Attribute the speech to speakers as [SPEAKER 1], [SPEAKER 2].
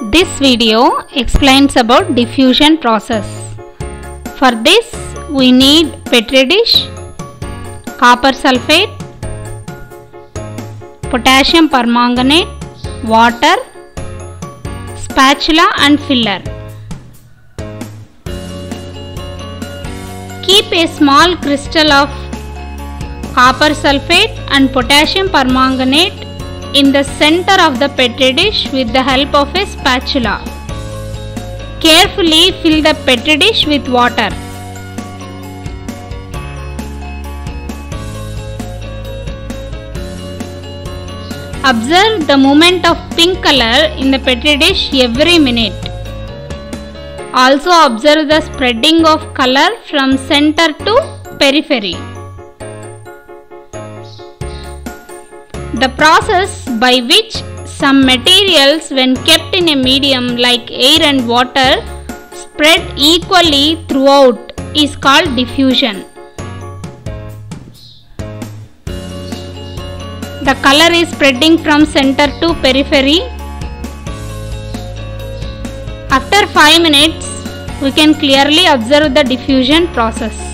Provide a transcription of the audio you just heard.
[SPEAKER 1] This video explains about diffusion process. For this we need petri dish, copper sulfate, potassium permanganate, water, spatula and filler. Keep a small crystal of copper sulfate and potassium permanganate in the center of the petri dish with the help of a spatula. Carefully fill the petri dish with water. Observe the movement of pink color in the petri dish every minute. Also observe the spreading of color from center to periphery. The process by which some materials, when kept in a medium like air and water, spread equally throughout is called diffusion. The color is spreading from center to periphery. After 5 minutes, we can clearly observe the diffusion process.